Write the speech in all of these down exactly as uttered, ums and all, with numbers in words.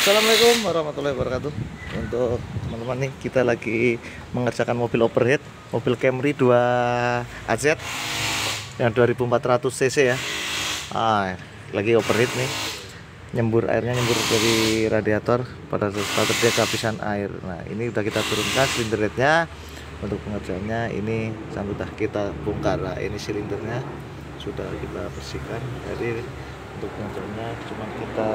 Assalamualaikum warahmatullahi wabarakatuh. Untuk teman-teman nih, kita lagi mengerjakan mobil overheat, mobil Camry dua A Z yang dua ribu empat ratus cc ya. Ah, lagi overheat nih, nyembur airnya nyembur dari radiator pada saat dia kehabisan air. Nah, ini udah kita turunkan silinder headnya. Untuk pengerjaannya ini sudah kita bongkar. Nah, ini silindernya sudah kita bersihkan. Jadi untuk pengerjaannya cuma kita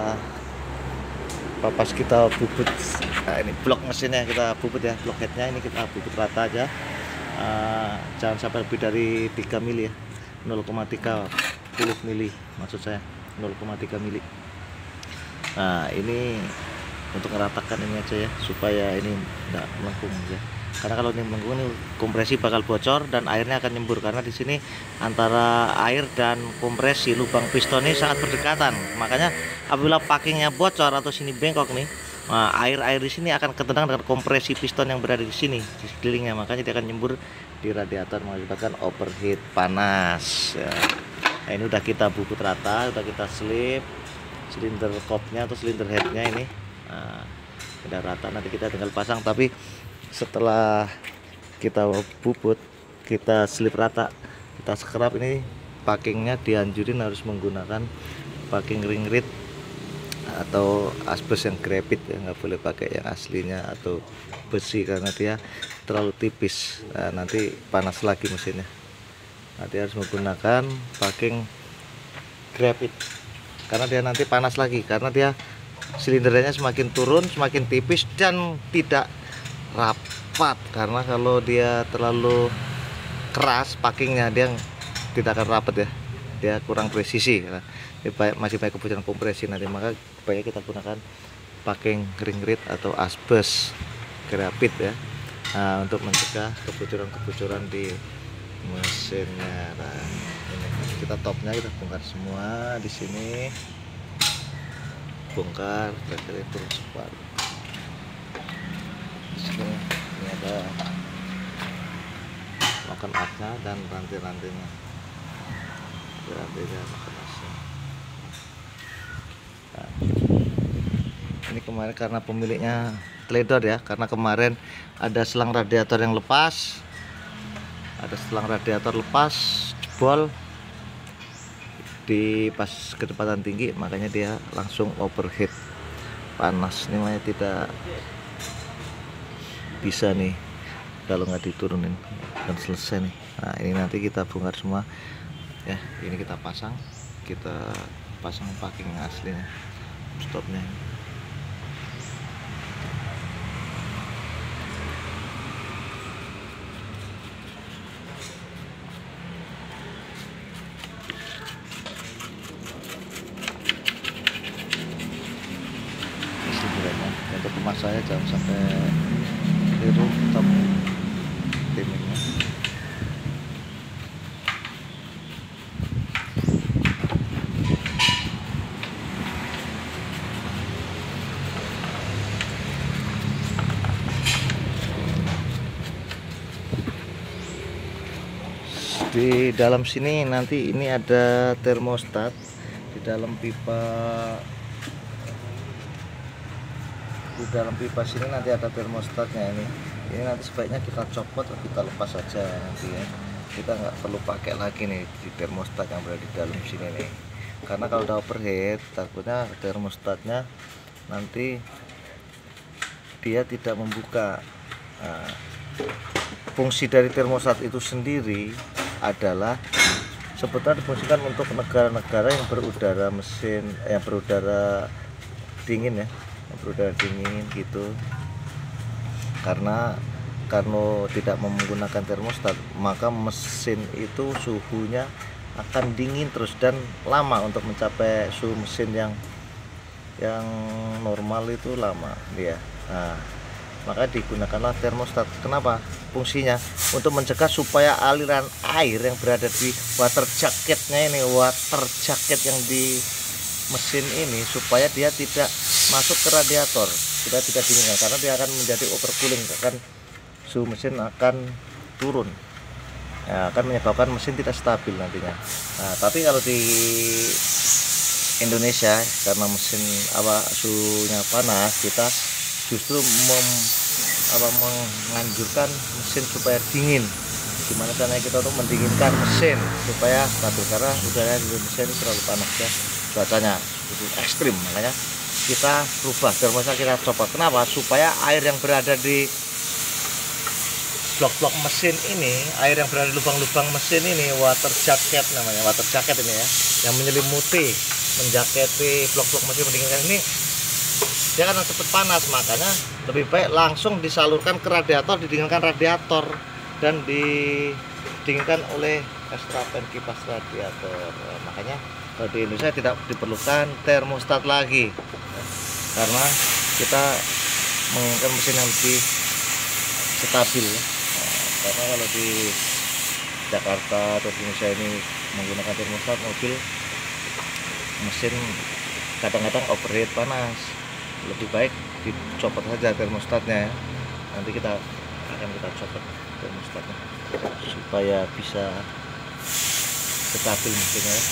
pas kita bubut. Nah, ini blok mesinnya kita bubut ya, blok headnya ini kita bubut rata aja. Uh, jangan sampai lebih dari tiga mili ya, nol koma tiga puluh mili maksud saya, nol koma tiga mili. Nah, ini untuk meratakan ini aja ya, supaya ini enggak melengkung ya. Karena kalau ini melengkung, ini kompresi bakal bocor dan airnya akan nyembur, karena di sini antara air dan kompresi lubang piston ini sangat berdekatan. Makanya apabila packingnya bocor atau sini bengkok nih, nah, air-air di sini akan ketendang dengan kompresi piston yang berada di sini di sekelilingnya. Makanya dia akan nyembur di radiator mengakibatkan overheat panas ya. Nah, ini udah kita bubut rata, udah kita slip silinder kopnya atau silinder headnya ini. Nah, udah rata, nanti kita tinggal pasang. Tapi setelah kita bubut, kita slip rata, kita scrap, ini packingnya dianjurin harus menggunakan packing ring grit atau asbes yang grafit ya, nggak boleh pakai yang aslinya atau besi karena dia terlalu tipis. Nah, nanti panas lagi mesinnya. Nanti harus menggunakan packing grafit karena dia nanti panas lagi, karena dia silindernya semakin turun semakin tipis dan tidak rapat. Karena kalau dia terlalu keras packingnya, dia tidak akan rapat ya, dia kurang presisi. Nah, masih banyak kebocoran kompresi nanti, maka baiknya kita gunakan packing ring grit atau asbes grafit ya. Nah, untuk mencegah kebocoran-kebocoran di mesinnya. Nah, ini kita topnya kita bongkar semua di sini, bongkar baterai turun separuh. Di sini ini ada makan asnya dan rantai-rantainya, rantai-rantainya makan asnya. Nah, ini kemarin karena pemiliknya teledor ya, karena kemarin ada selang radiator yang lepas, ada selang radiator lepas jebol di pas kecepatan tinggi, makanya dia langsung overheat panas. Ini makanya tidak bisa nih kalau nggak diturunin dan selesai nih. Nah, ini nanti kita bongkar semua ya, ini kita pasang, kita pasang packing aslinya, stopnya. Untuk kemas saya jangan sampai biru top timingnya. Di dalam sini nanti ini ada termostat di dalam pipa. Di dalam pipa sini nanti ada termostatnya. Ini ini nanti sebaiknya kita copot atau kita lepas saja nanti ya. Kita nggak perlu pakai lagi nih di termostat yang berada di dalam sini nih, karena kalau udah overheat takutnya termostatnya nanti dia tidak membuka. Nah, fungsi dari termostat itu sendiri adalah sebetulnya difungsikan untuk negara-negara yang berudara mesin yang berudara dingin ya, berudara dingin gitu. Karena karena tidak menggunakan termostat, maka mesin itu suhunya akan dingin terus dan lama. Untuk mencapai suhu mesin yang yang normal itu lama dia. Nah, maka digunakanlah termostat. Kenapa? Fungsinya untuk mencegah supaya aliran air yang berada di water jacketnya ini, water jacket yang di mesin ini, supaya dia tidak masuk ke radiator, sudah tidak dingin, karena dia akan menjadi overcooling, akan suhu mesin akan turun ya, akan menyebabkan mesin tidak stabil nantinya. Nah, tapi kalau di Indonesia karena mesin apa suhunya panas, kita justru mem, apa, menganjurkan mesin supaya dingin. Gimana caranya kita untuk mendinginkan mesin supaya stabil, karena udara di Indonesia ini terlalu panas ya, cuacanya itu ekstrim. Makanya kita rubah termostat, kita copot. Kenapa? Supaya air yang berada di blok-blok mesin ini, air yang berada di lubang-lubang mesin ini, water jacket namanya, water jacket ini ya, yang menyelimuti, menjaketi blok-blok mesin mendinginkan ini, dia akan cepat panas. Makanya lebih baik langsung disalurkan ke radiator, didinginkan radiator dan didinginkan oleh ekstrapen kipas radiator. Nah, makanya kalau di Indonesia tidak diperlukan termostat lagi, karena kita menginginkan mesin yang lebih stabil ya. Karena kalau di Jakarta atau di Indonesia ini menggunakan termostat mobil, mesin kadang-kadang overheat panas. Lebih baik dicopot saja termostatnya. Nanti kita akan kita copot termostatnya supaya bisa stabil mesinnya ya.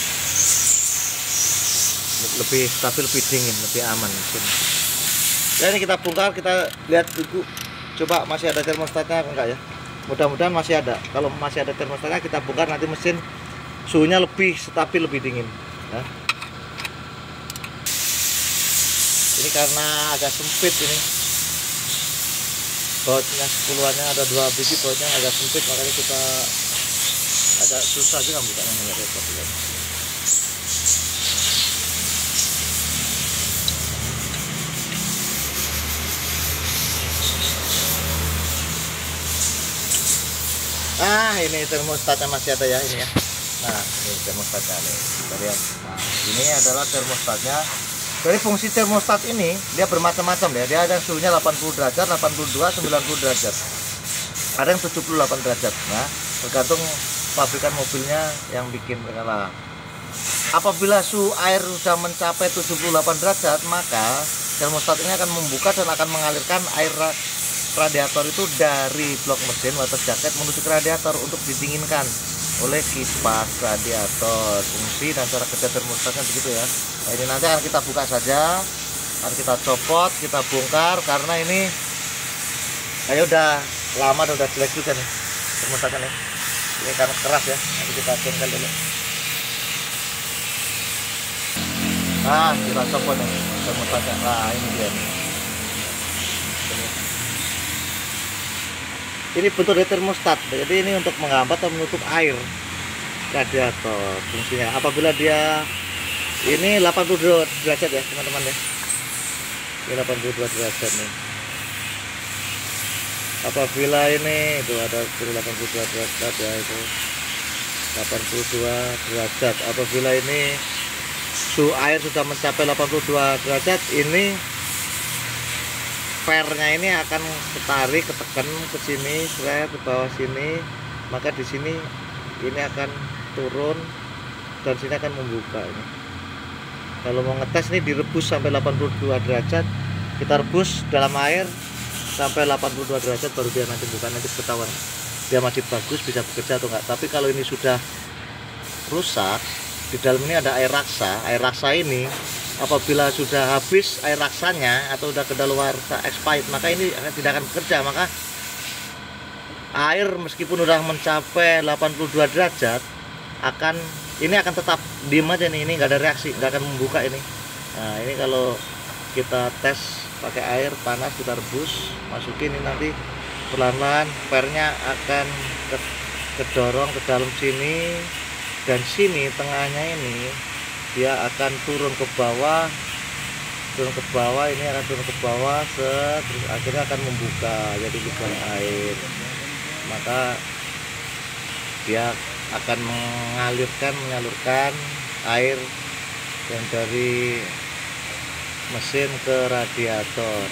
Lebih stabil, lebih dingin, lebih aman mesin. Ya, ini kita bongkar, kita lihat dulu. Coba masih ada termostatnya enggak ya? Mudah-mudahan masih ada. Kalau masih ada termostatnya, kita bongkar, nanti mesin suhunya lebih stabil, lebih dingin ya. Ini karena agak sempit ini bautnya, sepuluhannya ada dua biji, bautnya agak sempit, makanya kita agak susah juga bukanya, nggak repot juga. Ah, ini termostatnya masih ada ya, ini ya. Nah, ini termostatnya nih, kita lihat. Nah, ini adalah termostatnya. Dari fungsi termostat ini dia bermacam-macam ya. Dia ada yang suhunya delapan puluh derajat, delapan puluh dua, sembilan puluh derajat. Ada yang tujuh puluh delapan derajat. Nah, tergantung pabrikan mobilnya yang bikin. Nah, apabila suhu air sudah mencapai tujuh puluh delapan derajat, maka termostat ini akan membuka dan akan mengalirkan air radiator itu dari blok mesin water jacket menuju ke radiator untuk didinginkan oleh kipas radiator. Fungsi dan cara kerja termostatnya begitu ya. Nah, ini nanti akan kita buka saja, akan kita copot, kita bongkar, karena ini kayak udah lama dan udah jelek juga nih termostatnya nih. Ini karena keras ya, nanti kita bongkar dulu. Nah, kita copot nih termostatnya. Nah, ini dia nih. Ini bentuk dari termostat, jadi ini untuk menghambat atau menutup air radiator fungsinya. Apabila dia ini delapan puluh dua derajat ya teman-teman ya, ini delapan puluh dua derajat nih. Apabila ini itu ada delapan puluh dua derajat ya, itu delapan puluh dua derajat. Apabila ini suhu air sudah mencapai delapan puluh dua derajat, ini fairnya ini akan ketarik, ketekan ke sini, ke bawah sini, maka di sini ini akan turun dan sini akan membuka ini. Kalau mau ngetes ini direbus sampai delapan puluh dua derajat, kita rebus dalam air sampai delapan puluh dua derajat baru dia nanti buka, nanti ketahuan dia masih bagus, bisa bekerja atau enggak. Tapi kalau ini sudah rusak, di dalam ini ada air raksa. Air raksa ini apabila sudah habis air raksanya atau sudah kedaluarsa expired, maka ini tidak akan bekerja. Maka air meskipun sudah mencapai delapan puluh dua derajat akan ini akan tetap diem aja nih, ini nggak ada reaksi, nggak akan membuka ini. Nah, ini kalau kita tes pakai air panas, kita rebus, masukin ini, nanti pelan-pelan pernya akan kedorong ke dalam sini, dan sini tengahnya ini dia akan turun ke bawah, turun ke bawah, ini akan turun ke bawah, set, terus akhirnya akan membuka jadi lubang air. Maka dia akan mengalirkan menyalurkan air yang dari mesin ke radiator.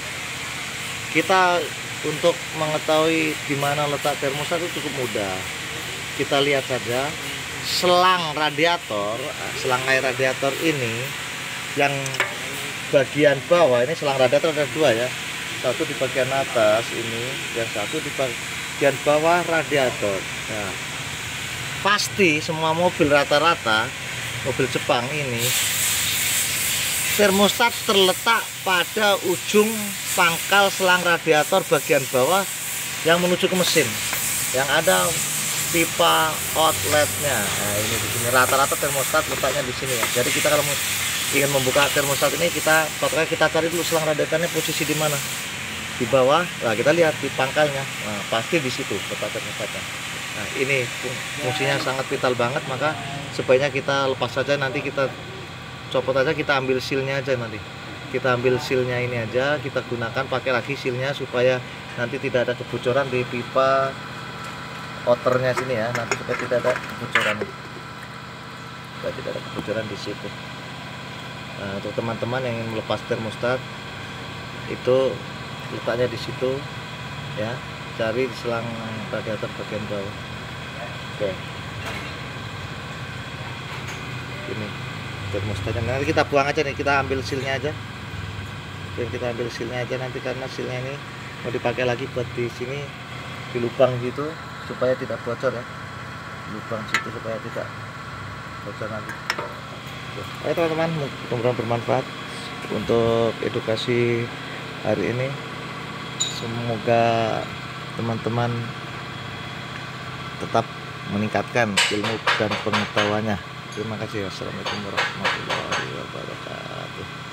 Kita untuk mengetahui di mana letak termostat itu cukup mudah. Kita lihat saja selang radiator, selang air radiator ini yang bagian bawah, ini selang radiator ada dua ya, satu di bagian atas ini, yang satu di bagian bawah radiator. Nah, pasti semua mobil rata-rata mobil Jepang ini termostat terletak pada ujung pangkal selang radiator bagian bawah yang menuju ke mesin, yang ada pipa outletnya. Nah, ini di sini rata-rata termostat letaknya di sini ya. Jadi kita kalau ingin membuka termostat ini, kita pokoknya kita cari dulu selang radiatornya posisi di mana, di bawah. Nah, kita lihat di pangkalnya, nah, pasti di situ letak termostatnya. Nah, ini fungsinya sangat vital banget, maka sebaiknya kita lepas saja, nanti kita copot aja, kita ambil sealnya aja, nanti kita ambil sealnya ini aja, kita gunakan pakai lagi sealnya supaya nanti tidak ada kebocoran di pipa outernya sini ya, nanti supaya tidak ada kebocoran, supaya tidak ada kebocoran di situ. Nah, untuk teman-teman yang ingin melepas termostat itu letaknya di situ ya, cari di selang radiator bagian bawah. Oke, ini termostatnya, nanti kita buang aja nih, kita ambil sealnya aja. Oke, kita ambil sealnya aja nanti, karena sealnya ini mau dipakai lagi buat di sini, di lubang gitu supaya tidak bocor ya, lubang situ supaya tidak bocor nanti. Oke teman-teman, mudah-mudahan bermanfaat untuk edukasi hari ini. Semoga teman-teman tetap meningkatkan ilmu dan pengetahuannya. Terima kasih. Wassalamualaikum warahmatullahi wabarakatuh.